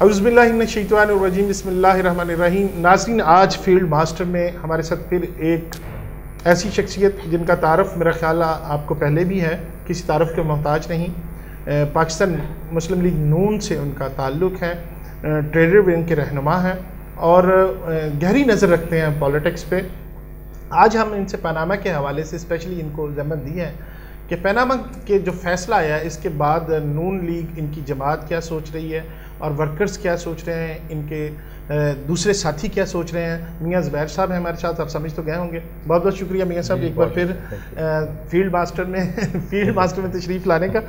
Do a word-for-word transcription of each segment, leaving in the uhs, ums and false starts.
औज़ुबिल्लाहिमिनश्शैतानिर्रजीम बिस्मिल्लाहिर्रहमानिर्रहीम। नाज़रीन, आज फील्ड मास्टर में हमारे साथ फिर एक ऐसी शख्सियत जिनका तारफ़ मेरा ख्याल आपको पहले भी है, किसी तारफ़ के मोहताज नहीं। पाकिस्तान मुस्लिम लीग नून से उनका ताल्लुक़ है, ट्रेडर विंग के रहनुमा हैं और गहरी नज़र रखते हैं पॉलिटिक्स पे। आज हम इनसे पनामा के हवाले से स्पेशली इनको ज़हमत दी है कि पनामा के जो फ़ैसला आया इसके बाद नून लीग, इनकी जमात क्या सोच रही है और वर्कर्स क्या सोच रहे हैं, इनके दूसरे साथी क्या सोच रहे हैं। मियां ज़ुबैर साहब हैं हमारे साथ, आप समझ तो गए होंगे। बहुत बहुत शुक्रिया मियां साहब एक बार फिर फील्ड मास्टर में फील्ड मास्टर में तशरीफ़ लाने का।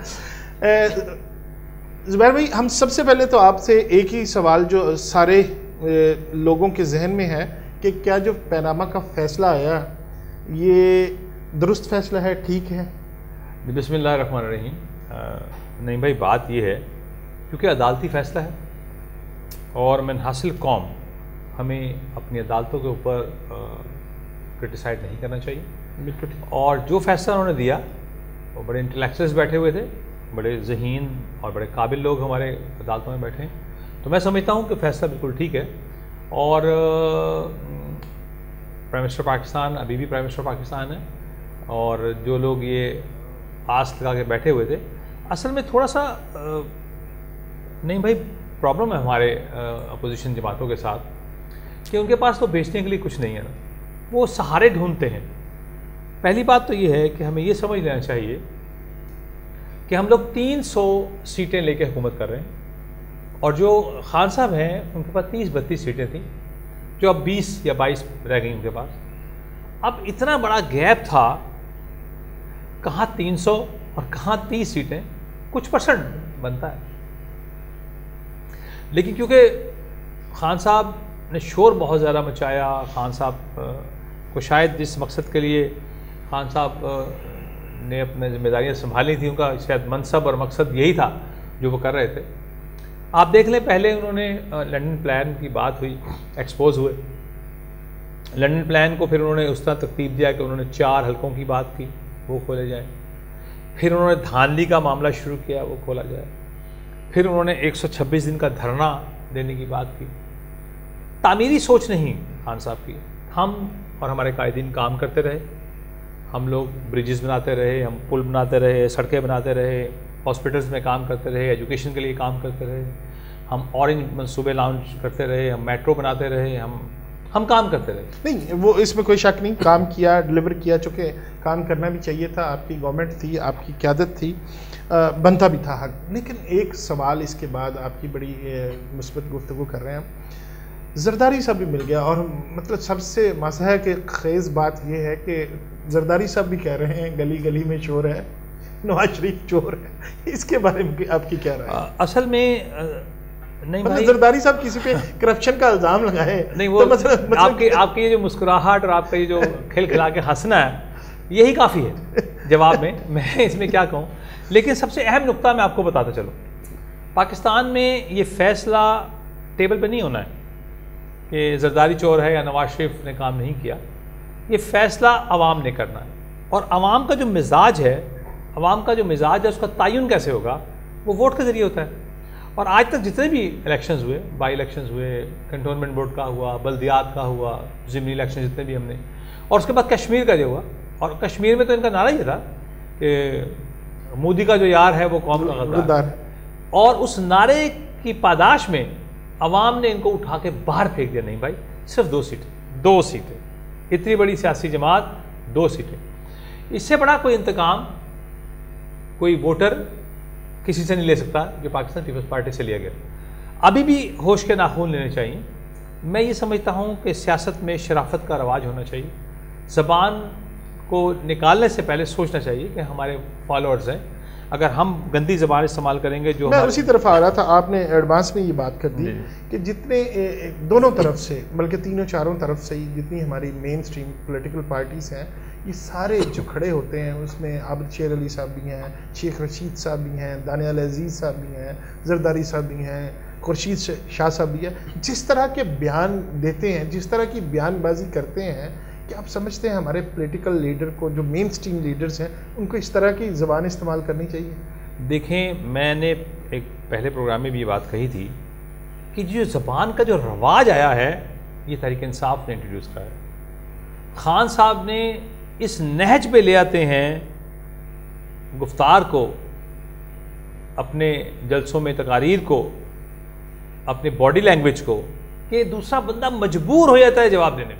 ज़ुबैर भाई, हम सबसे पहले तो आपसे एक ही सवाल जो सारे लोगों के जहन में है कि क्या जो पनामा का फ़ैसला आया ये दुरुस्त फ़ैसला है, ठीक है? बिस्मिल्लाहिर्रहमानिर्रहीम। नहीं भाई, बात ये है क्योंकि अदालती फ़ैसला है और मनहासिल कौम हमें अपनी अदालतों के ऊपर क्रिटिसाइड नहीं करना चाहिए। और जो फ़ैसला उन्होंने दिया वो बड़े इंटेलेक्चुअल्स बैठे हुए थे, बड़े ज़हीन और बड़े काबिल लोग हमारे अदालतों में बैठे हैं, तो मैं समझता हूँ कि फ़ैसला बिल्कुल ठीक है। और प्राइम मिनिस्टर पाकिस्तान अभी भी प्राइम मिनिस्टर पाकिस्तान है और जो लोग ये आस लगा के बैठे हुए थे, असल में थोड़ा सा नहीं भाई प्रॉब्लम है हमारे अपोजिशन जमातों के साथ कि उनके पास तो बेचने के लिए कुछ नहीं है ना, वो सहारे ढूंढते हैं। पहली बात तो ये है कि हमें ये समझ लेना चाहिए कि हम लोग तीन सौ सीटें लेके हुकूमत कर रहे हैं और जो खान साहब हैं उनके पास तीस बत्तीस सीटें थी, जो अब बीस या बाईस रह गई उनके पास। अब इतना बड़ा गैप था, कहाँ तीन सौ और कहाँ तीस सीटें, कुछ परसेंट बनता है। लेकिन क्योंकि खान साहब ने शोर बहुत ज़्यादा मचाया, खान साहब को शायद जिस मकसद के लिए खान साहब ने अपनी जिम्मेदारियां संभाली थी, उनका शायद मनसब और मकसद यही था जो वो कर रहे थे। आप देख लें, पहले उन्होंने लंदन प्लान की बात हुई, एक्सपोज हुए लंदन प्लान को, फिर उन्होंने उस तरह तरतीब दिया कि उन्होंने चार हलकों की बात की, वो खोले जाए। फिर उन्होंने धांधली का मामला शुरू किया, वो खोला जाए। फिर उन्होंने एक सौ छब्बीस दिन का धरना देने की बात की। तामीरी सोच नहीं खान साहब की। हम और हमारे कायदीन काम करते रहे, हम लोग ब्रिजेस बनाते रहे, हम पुल बनाते रहे, सड़कें बनाते रहे, हॉस्पिटल्स में काम करते रहे, एजुकेशन के लिए काम करते रहे, हम ऑरेंज मनसूबे लॉन्च करते रहे, हम मेट्रो बनाते रहे, हम हम काम करते रहे। नहीं, वो इसमें कोई शक नहीं, काम किया, डिलीवर किया, चूँकि काम करना भी चाहिए था, आपकी गवर्नमेंट थी, आपकी क़यादत थी, बनता भी था हक। लेकिन एक सवाल इसके बाद, आपकी बड़ी मुस्बत गुफ्तगू कर रहे हैं हम, जरदारी साहब भी मिल गया और मतलब सबसे मज़ा के खेज़ बात यह है कि जरदारी साहब भी कह रहे हैं गली गली में चोर है, नवाज शरीफ चोर है। इसके बारे में आपकी क्या राय है? असल में नहीं भाई, जरदारी साहब किसी पे करप्शन का इल्ज़ाम लगाए नहीं, वो तो मतलब, मतलब आपकी आपकी ये जो मुस्कुराहट और आपका ये जो खिलखिला के हंसना है, यही काफ़ी है जवाब में। मैं इसमें क्या कहूँ, लेकिन सबसे अहम नुक्ता मैं आपको बताता चलूँ, पाकिस्तान में ये फ़ैसला टेबल पे नहीं होना है कि जरदारी चोर है या नवाज शरीफ ने काम नहीं किया। ये फ़ैसला आवाम ने करना है और आवाम का जो मिजाज है, आवाम का जो मिजाज है उसका तयन कैसे होगा, वो वोट के ज़रिए होता है। और आज तक जितने भी इलेक्शंस हुए, बाई इलेक्शंस हुए, कंटोनमेंट बोर्ड का हुआ, बल्दियात का हुआ, ज़िमनी इलेक्शन जितने भी हमने, और उसके बाद कश्मीर का जो हुआ, और कश्मीर में तो इनका नारा ये था कि मोदी का जो यार है वो कौम का गद्दार, और उस नारे की पादाश में अवाम ने इनको उठा के बाहर फेंक दिया। नहीं भाई, सिर्फ दो सीटें, दो सीटें, इतनी बड़ी सियासी जमात, दो सीटें, इससे बड़ा कोई इंतकाम कोई वोटर किसी से नहीं ले सकता जो पाकिस्तान पीपल्स पार्टी से लिया गया। अभी भी होश के नाखून लेने चाहिए। मैं ये समझता हूँ कि सियासत में शराफत का रवाज होना चाहिए। ज़बान को निकालने से पहले सोचना चाहिए कि हमारे फॉलोअर्स हैं, अगर हम गंदी ज़बान इस्तेमाल करेंगे जो मैं उसी तरफ आ रहा था, आपने एडवांस में ये बात कर दी कि जितने दोनों तरफ से, बल्कि तीनों चारों तरफ से ही जितनी हमारी मेन स्ट्रीम पॉलिटिकल पार्टीज़ हैं, ये सारे जो खड़े होते हैं उसमें आबिद शेर अली साहब भी हैं, शेख रशीद साहब भी हैं, दानियाल अजीज़ साहब भी हैं, जरदारी साहब भी हैं, खुर्शीद शाह साहब भी हैं। जिस तरह के बयान देते हैं, जिस तरह की बयानबाजी करते हैं, कि आप समझते हैं हमारे पॉलिटिकल लीडर को, जो मेन स्ट्रीम लीडर्स हैं, उनको इस तरह की ज़बान इस्तेमाल करनी चाहिए? देखें, मैंने एक पहले प्रोग्राम में भी ये बात कही थी कि जो ज़बान का जो रवाज आया है ये तहरीक इंसाफ ने इंट्रोड्यूस करा है। खान साहब ने इस नहज पे ले आते हैं गुफ्तार को, अपने जलसों में तकारीर को, अपने बॉडी लैंग्वेज को, कि दूसरा बंदा मजबूर हो जाता है जवाब देने में।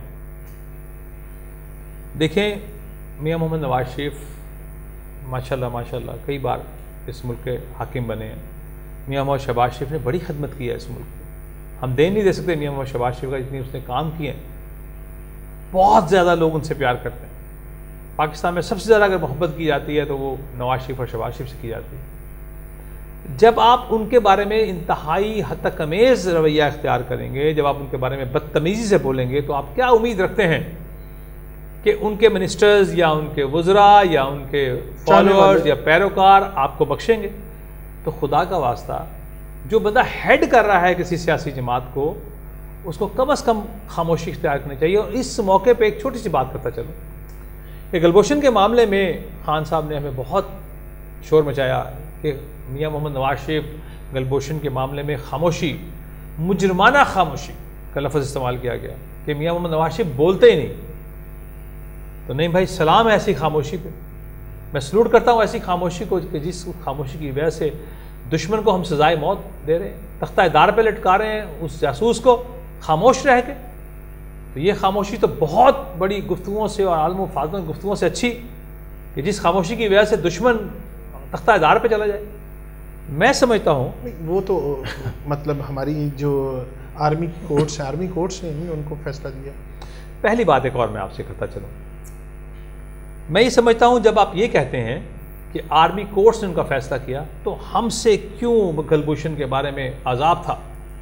देखें मियां मोहम्मद नवाज शरीफ माशाल्लाह माशाल्लाह कई बार इस मुल्क के हाकिम बने हैं। मियां मोहम्मद शहबाज शरीफ ने बड़ी खिदमत की है इस मुल्क को, हम दे नहीं दे सकते मियां मोहम्मद शहबाज शरीफ का जितनी उसने काम किए हैं। बहुत ज़्यादा लोग उनसे प्यार करते हैं। पाकिस्तान में सबसे ज़्यादा अगर मोहब्बत की जाती है तो वो नवाज शरीफ और शहबाज शरीफ से की जाती है। जब आप उनके बारे में इंतहाई हद तक अमेज़ रवैया इख्तियार करेंगे, जब आप उनके बारे में बदतमीज़ी से बोलेंगे, तो आप क्या उम्मीद रखते हैं कि उनके मिनिस्टर्स या उनके वज़रा या उनके फॉलोअर्स या पैरोकार आपको बख्शेंगे? तो खुदा का वास्ता जो बंदा हेड कर रहा है किसी सियासी जमात को, उसको कम अज़ कम खामोशी इख्तियार करनी चाहिए। और इस मौके पे एक छोटी सी बात करता चलो कि गलभूषण के मामले में खान साहब ने हमें बहुत शोर मचाया कि मियां मोहम्मद नवाज शरीफ गलभूषण के मामले में खामोशी, मुजरमाना खामोशी का लफ्ज़ इस्तेमाल किया गया कि मियां मोहम्मद नवाज शरीफ बोलते ही नहीं। तो नहीं भाई, सलाम है ऐसी खामोशी पे। मैं सलूट करता हूँ ऐसी खामोशी को कि जिस खामोशी की वजह से दुश्मन को हम सजाए मौत दे रहे हैं, तख्ता दार पे लटका रहे हैं उस जासूस को खामोश रह के। तो ये खामोशी तो बहुत बड़ी गुफ्तगुओं से और आलम फादों की गुफ्तगुओं से अच्छी कि जिस खामोशी की वजह से दुश्मन तख्ता दार पे चला जाए। मैं समझता हूँ वो तो मतलब हमारी जो आर्मी की कोर्ट्स है, आर्मी कोर्ट्स ने ही उनको फैसला दिया। पहली बात एक और मैं आपसे करता चलूँ, मैं ये समझता हूँ जब आप ये कहते हैं कि आर्मी कोर्ट्स ने उनका फैसला किया, तो हमसे क्यों गलभूषण के बारे में आज़ाब था?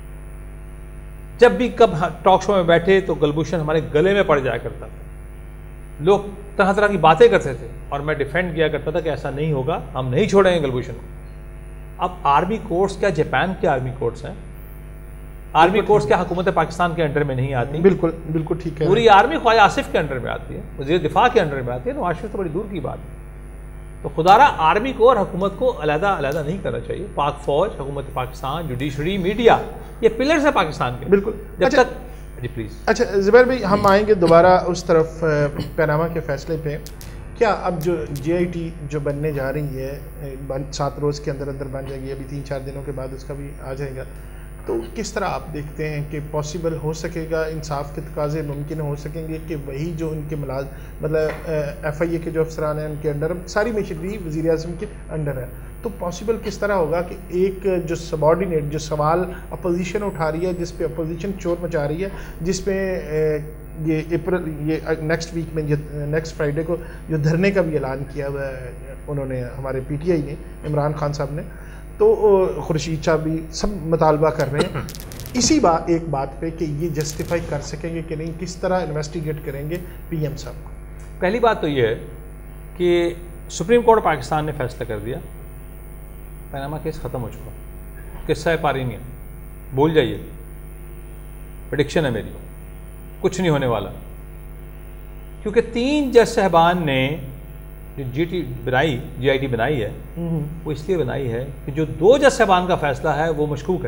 जब भी कब टॉक शो में बैठे तो गलभूषण हमारे गले में पड़ जाया करता था, लोग तरह तरह की बातें करते थे और मैं डिफेंड किया करता था कि ऐसा नहीं होगा, हम नहीं छोड़ेंगे गलभूषण को। अब आर्मी कोर्ट्स क्या जापान के आर्मी कोर्ट्स हैं? आर्मी कोर्ट्स क्या हुकूमत पाकिस्तान के अंडर में नहीं आती? बिल्कुल बिल्कुल ठीक है। पूरी आर्मी ख्वाजा आसिफ के अंडर में आती है, वज़ीर दिफा के अंडर में आती है। नवाज शरीफ तो बड़ी दूर की बात है। तो खुदारा आर्मी को और हुकूमत को अलहदा अलहदा नहीं करना चाहिए। पाक फौज, हुकूमत पाकिस्तान, जुडिशरी, मीडिया, ये पिलर्स है पाकिस्तान के। बिल्कुल। जब अच्छा, तक जी प्लीज़। अच्छा ज़ुबैर भाई, हम आएंगे दोबारा उस तरफ पनामा के फैसले पे। क्या अब जो जे आई टी जो बनने जा रही है, सात रोज़ के अंदर अंदर बन जाएगी, अभी तीन चार दिनों के बाद उसका भी आ जाएगा, तो किस तरह आप देखते हैं कि पॉसिबल हो सकेगा, इंसाफ के तकाजे मुमकिन हो सकेंगे कि वही जो उनके मुलाज मतलब एफ आई ए के जो अफसरान हैं उनके अंडर, सारी मशीनरी वज़ीर आज़म के अंडर है, तो पॉसिबल किस तरह होगा कि एक जो सबॉर्डिनेट जो सवाल अपोजिशन उठा रही है, जिस पे अपोजिशन शोर मचा रही है, जिस पे ये अप्रैल ये नेक्स्ट वीक में, नेक्स्ट फ्राइडे को जो धरने का भी ऐलान किया हुआ है उन्होंने, हमारे पी टी आई ने, इमरान खान साहब ने, तो खुर्शीद शाह भी सब मुतालबा कर रहे हैं इसी बात एक बात पे कि ये जस्टिफाई कर सकेंगे कि नहीं, किस तरह इन्वेस्टिगेट करेंगे पी एम साहब को? पहली बात तो ये है कि सुप्रीम कोर्ट पाकिस्तान ने फैसला कर दिया, पनामा केस ख़त्म हो चुका, किस्सा है पारी नहीं, भूल जाइए। प्रेडिक्शन है मेरी, कुछ नहीं होने वाला, क्योंकि तीन जज साहबान ने जो जी टी बनाई जी आई टी बनाई है, वो इसलिए बनाई है कि जो दो जज साहबान का फैसला है वो मशकूक है।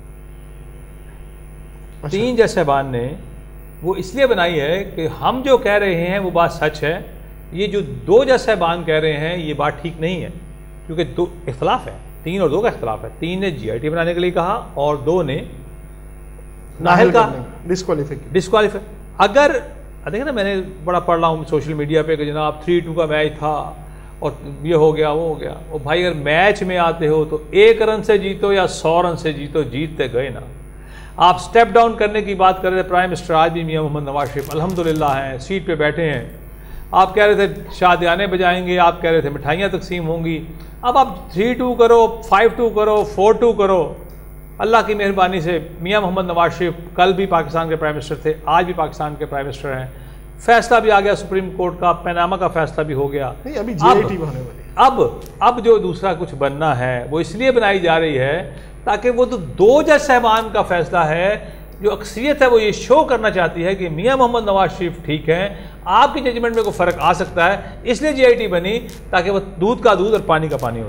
अच्छा। तीन जज साहबान ने वो इसलिए बनाई है कि हम जो कह रहे हैं वो बात सच है, ये जो दो जज साहबान कह रहे हैं ये बात ठीक नहीं है, क्योंकि दो इख्तलाफ है, तीन और दो का इख्तलाफ है। तीन ने जी आई टी बनाने के लिए कहा और दो ने नाहल का डिस्क्वालीफाई डिस्क्वालीफाई अगर देखिए ना, मैंने बड़ा पढ़ रहा हूँ सोशल मीडिया पे कि जनाब थ्री टू का मैच था और ये हो गया वो हो गया। और भाई अगर मैच में आते हो तो एक रन से जीतो या सौ रन से जीतो, जीतते गए ना। आप स्टेप डाउन करने की बात कर रहे थे, प्राइम मिनिस्टर आज भी मियां मोहम्मद नवाज शरीफ अल्हम्दुलिल्लाह हैं, सीट पे बैठे हैं। आप कह रहे थे शादियाने बजाएंगे, आप कह रहे थे मिठाइयाँ तकसीम होंगी। अब आप थ्री टू करो, फाइव टू करो, फोर टू करो, अल्लाह की मेहरबानी से मियां मोहम्मद नवाज शरीफ कल भी पाकिस्तान के प्राइम मिनिस्टर थे, आज भी पाकिस्तान के प्राइम मिनिस्टर हैं। फैसला भी आ गया सुप्रीम कोर्ट का, पनामा का फैसला भी हो गया। नहीं, अभी जे आई टी होने वाली। अब अब जो दूसरा कुछ बनना है वो इसलिए बनाई जा रही है ताकि वो तो दो जज साहबान का फैसला है, जो अक्सरियत है वो ये शो करना चाहती है कि मियां मोहम्मद नवाज शरीफ ठीक हैं, आपकी जजमेंट में कोई फ़र्क आ सकता है, इसलिए जे आई टी बनी ताकि वो दूध का दूध और पानी का पानी हो जाए।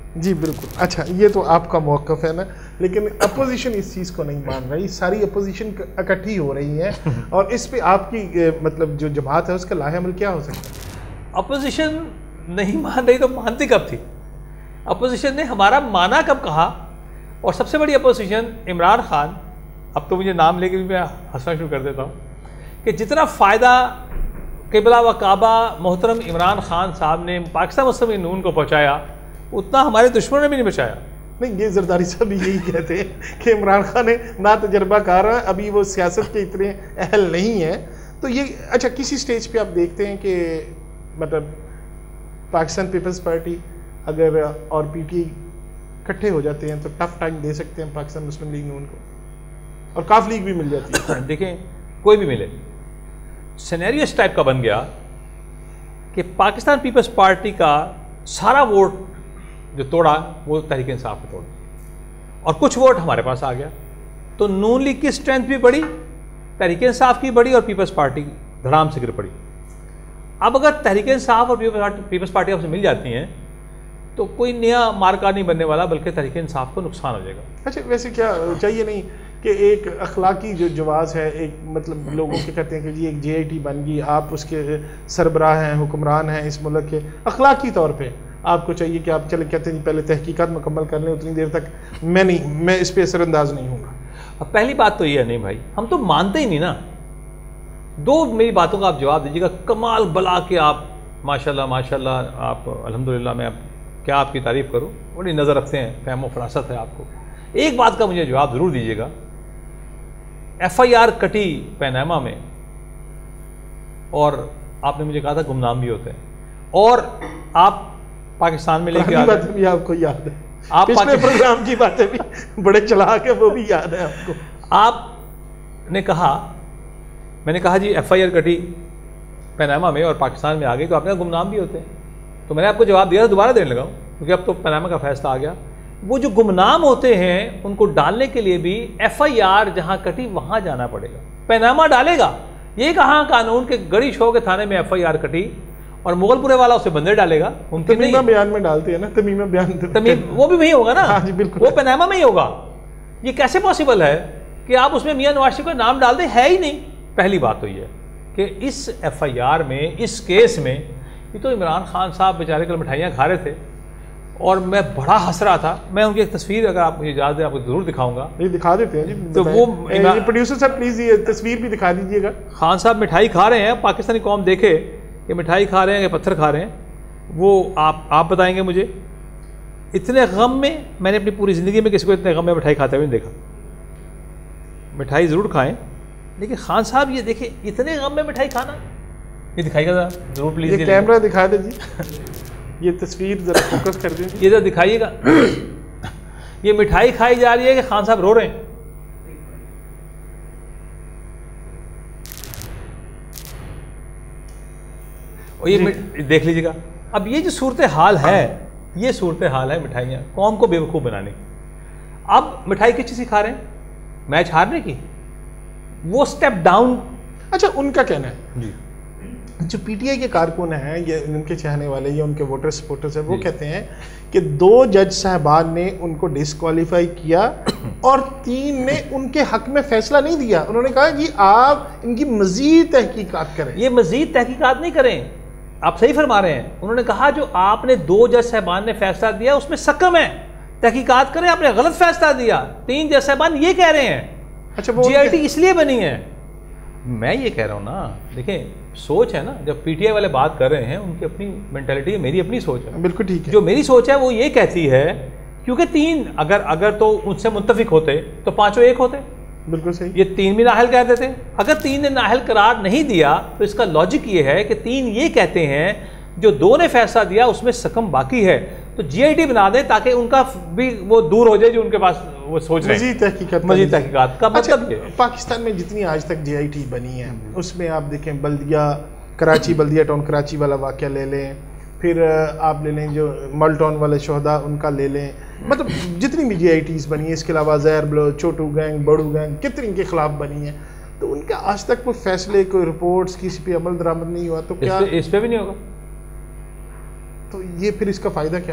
जी बिल्कुल। अच्छा, ये तो आपका मौक़िफ़ है ना, लेकिन अपोजिशन इस चीज़ को नहीं मान रही, सारी अपोजिशन इकट्ठी हो रही है और इस पे आपकी मतलब जो जमात है उसका लाहेअमल क्या हो सकता है? अपोजिशन नहीं मान रही तो मानती कब थी? अपोजिशन ने हमारा माना कब कहा? और सबसे बड़ी अपोजिशन इमरान खान, अब तो मुझे नाम लेके भी मैं हंसना शुरू कर देता हूँ कि जितना फ़ायदा क़िबला व काबा मोहतरम इमरान खान साहब ने पाकिस्तान मुस्लिम नून को पहुँचाया, उतना हमारे दुश्मनों ने भी नहीं बचाया। नहीं, ये जरदारी साहब भी यही कहते हैं कि इमरान खान ने ना तजर्बाकार है, अभी वो सियासत के इतने अहल नहीं है। तो ये अच्छा, किसी स्टेज पे आप देखते हैं कि मतलब पाकिस्तान पीपल्स पार्टी अगर और पीटी इकट्ठे हो जाते हैं तो टफ टाइम दे सकते हैं पाकिस्तान मुस्लिम लीग नून को, और काफ लीग भी मिल जाती है। देखें, कोई भी मिले, सिनेरियो इस टाइप का बन गया कि पाकिस्तान पीपल्स पार्टी का सारा वोट जो तोड़ा वो तहरीक इंसाफ ने तोड़ा और कुछ वोट हमारे पास आ गया, तो नून लीग की स्ट्रेंथ भी बढ़ी, तहरीक इंसाफ की बढ़ी और पीपल्स पार्टी धड़ाम से गिर पड़ी। अब अगर तहरीक इंसाफ और पीपल्स पार्टी आपसे मिल जाती हैं तो कोई नया मार्का नहीं बनने वाला, बल्कि तहरीक इंसाफ को नुकसान हो जाएगा। अच्छा, वैसे क्या चाहिए नहीं कि एक अखलाकी जो जवाज़ है, एक मतलब लोगों के कहते हैं कि जी एक जे आई टी बन गई, आप उसके सरबराह हैं, हुक्मरान हैं इस मुल्क के, अखलाकी तौर पे आपको चाहिए कि आप चले कहते हैं पहले तहकीकात मुकम्मल कर लें, उतनी देर तक मैं नहीं मैं इस पर असरअंदाज नहीं हूँगा। अब पहली बात तो ये है, नहीं भाई, हम तो मानते ही नहीं ना। दो मेरी बातों का आप जवाब दीजिएगा, कमाल बला के आप माशाल्लाह माशाल्लाह, आप अल्हम्दुलिल्लाह, मैं क्या आपकी तारीफ़ करूँ, बड़ी नज़र रखते हैं, फहम व फरासत है आपको। एक बात का मुझे जवाब ज़रूर दीजिएगा, एफ आई आर कटी पैनामा में और आपने मुझे कहा था गुमनाम भी होते हैं, और आप पाकिस्तान में लेके आ बातें भी आपको याद है, आप पिछले प्रोग्राम की बातें भी बड़े चलाक है, वो भी याद है आपको। आपने कहा, मैंने कहा जी एफ आई आर कटी पैनामा में और पाकिस्तान में आ गई, तो आपने कहा गुमनाम भी होते हैं, तो मैंने आपको जवाब दिया, दोबारा देने लगा हूँ क्योंकि अब तो पैनामा का फैसला आ गया। वो जो गुमनाम होते हैं उनको डालने के लिए भी एफ आई आर जहाँ कटी वहाँ जाना पड़ेगा, पैनामा डालेगा। ये कहाँ कानून के गड़ी शो के थाने में एफ आई आर कटी और मुगलपुरे वाला उसे बंदर डालेगा? मुमकिन नहीं। बयान में डालते हैं ना, तमीमा बयान, तमीम वो भी वही होगा ना। हाँ जी बिल्कुल, वो पैनामा में ही होगा। ये कैसे पॉसिबल है कि आप उसमें मियां नवाज शरीफ का नाम डाल दें? है ही नहीं। पहली बात तो ये है कि इस एफ आई आर में, इस केस में, ये तो इमरान खान साहब बेचारे कल मिठाइयाँ खा रहे थे और मैं बड़ा हंस रहा था। मैं उनकी एक तस्वीर, अगर आप मुझे इजाज़त दें, आपको ज़रूर दिखाऊंगा। ये दिखा देते हैं जी, तो वो प्रोड्यूसर साहब प्लीज़ ये तस्वीर भी दिखा दीजिएगा। खान साहब मिठाई खा रहे हैं, पाकिस्तानी कौम देखे कि मिठाई खा रहे हैं कि पत्थर खा रहे हैं, वो आप आप बताएंगे मुझे। इतने गम में मैंने अपनी पूरी ज़िंदगी में किसी को इतने गम में मिठाई खाते हुए नहीं देखा। मिठाई ज़रूर खाएं, लेकिन खान साहब ये देखें, इतने गम में मिठाई खाना। ये दिखाइएगा ज़रूर प्लीज़, ये कैमरा दिखा दे जी, ये तस्वीर ज़रा फोकस कर दें, ये ज़रा दिखाइएगा। ये मिठाई खाई जा रही है कि खान साहब रो रहे हैं। और ये देख लीजिएगा। अब ये जो सूरत हाल है, ये सूरत हाल है मिठाइयाँ कौम को बेवकूफ़ बनाने की। अब मिठाई किस चीज़ की खा रहे हैं? मैच हारने की। वो स्टेप डाउन। अच्छा, उनका कहना है जी, जो पी टी आई के कारकुन हैं, ये उनके चाहने वाले या उनके वोटर सपोर्टर्स हैं, वो कहते हैं कि दो जज साहबान ने उनको डिस्क्वालीफाई किया और तीन ने उनके हक में फैसला नहीं दिया। उन्होंने कहा कि आप इनकी मजीद तहकीकात करें। ये मजीद तहकीकात नहीं करें, आप सही फरमा रहे हैं। उन्होंने कहा जो आपने दो जज साहबान ने फैसला दिया उसमें सकम है, तहकीकात करें, आपने गलत फैसला दिया। तीन जज साहबान ये कह रहे हैं। अच्छा, वो जी आई टी इसलिए बनी है। मैं ये कह रहा हूँ ना, देखें सोच है ना, जब पी टी आई वाले बात कर रहे हैं उनकी अपनी मेंटालिटी है, मेरी अपनी सोच है। बिल्कुल ठीक है। जो मेरी सोच है वो ये कहती है, क्योंकि तीन अगर अगर तो उनसे मुत्तफिक होते तो पांचों एक होते। बिल्कुल सही। ये तीन भी नाहल कह देते। अगर तीन ने नाहल करार नहीं दिया तो इसका लॉजिक ये है कि तीन ये कहते हैं जो दो ने फैसला दिया उसमें सकम बाकी है, तो जी आई टी बना दें ताकि उनका भी वो दूर हो जाए जो उनके पास वो सोच रहे हैं। मजीद तहकीकात मजीद तहकीकात का मतलब अच्छा, ये पाकिस्तान में जितनी आज तक जे आई टी बनी है उसमें आप देखें, बल्दिया कराची, बल्दिया टाउन कराची वाला वाक़या ले लें, फिर आप ले लें जो मल टाउन वाले शोहदा उनका ले लें, मतलब जितनी भी जे आई टीज़ बनी है, इसके अलावा जहर ब्लो, छोटू गैंग, बड़ू गैंग, कितनी के खिलाफ बनी है, तो उनका आज तक कोई फैसले, कोई रिपोर्ट्स, किसी पे अमल दरामद नहीं हुआ। तो क्या इस पे, इस पे भी नहीं होगा? तो ये फिर इसका फ़ायदा क्या?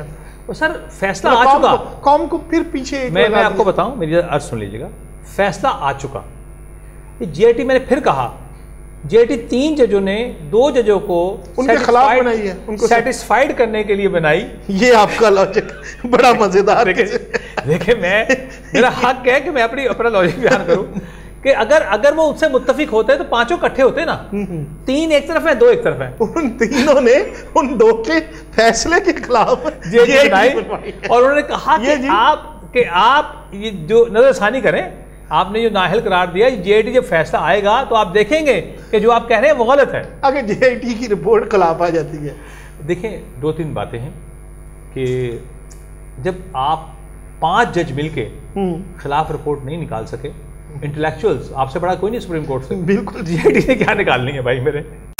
तो सर फैसला आ चुका, कौम को फिर पीछे मैं मैं आपको बताऊं, मेरी अर्ज सुन लीजिएगा, फैसला आ चुका। जीआईटी मैंने फिर कहा, जीआईटी तीन जजों ने दो जजों को उनके खिलाफ बनाई है, उनको सेटिस्फाइड करने के लिए बनाई। ये आपका लॉजिक बड़ा मजेदार है। देखिए मैं, मेरा हक है कि मैं अपनी अपना लॉजिक बयान करूं कि अगर अगर वो उससे मुत्तफिक होते हैं तो पांचों इकट्ठे होते ना, तीन एक तरफ है दो एक तरफ है, उन तीनों ने उन दो के फैसले के खिलाफ जीआईटी बनाई और उन्होंने कहा कि आप कि आप ये जो नजरसानी करें, आपने जो नाअहल करार दिया, जीआईटी जब फैसला आएगा तो आप देखेंगे कि जो आप कह रहे हैं वो गलत है। अगर जीआईटी की रिपोर्ट खिलाफ आ जाती है, देखें दो तीन बातें हैं कि जब आप पांच जज मिलके खिलाफ रिपोर्ट नहीं निकाल सके, इंटेलेक्चुअल्स, आपसे बड़ा कोई नहीं सुप्रीम कोर्ट से, बिल्कुल जीआईटी ने क्या निकालनी है भाई मेरे।